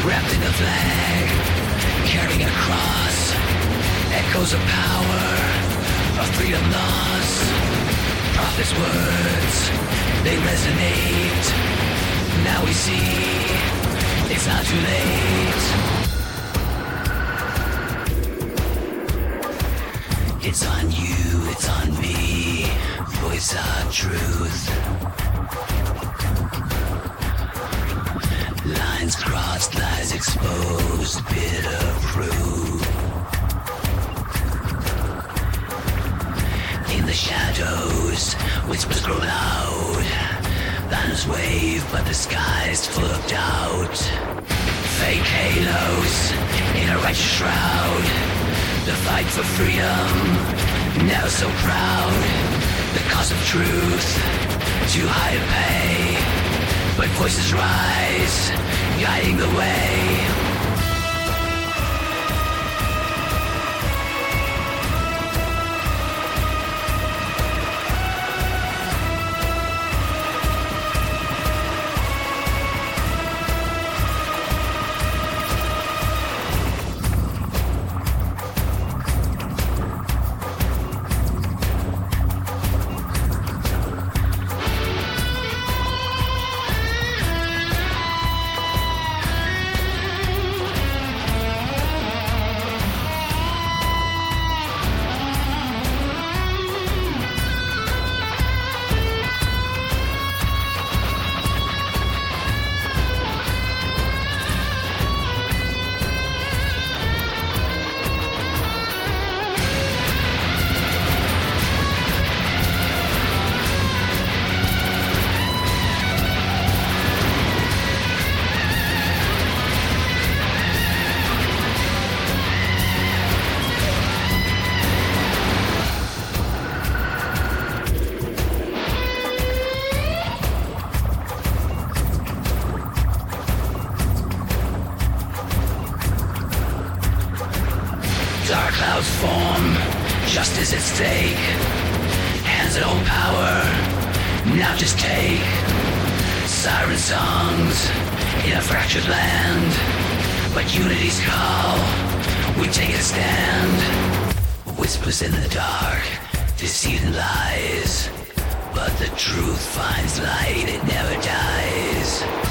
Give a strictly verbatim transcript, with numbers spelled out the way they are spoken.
wrapped in the flag, carrying a cross, echoes of power, of freedom lost. Prophets' words, they resonate. Now we see, it's not too late. It's on you, it's on me, voice our truth. Lines crossed, lies exposed, bitter proof. In the shadows, whispers grow loud. Banners wave, but the sky's full of doubt. Fake halos in a righteous shroud. The fight for freedom, never so proud. The cost of truth, too high to pay. But voices rise, guiding the way. Dark clouds form, justice at stake. Hands that hold power, now just take. Siren songs in a fractured land, but unity's call, we take a stand. Whispers in the dark, deceit and lies, but the truth finds light, it never dies.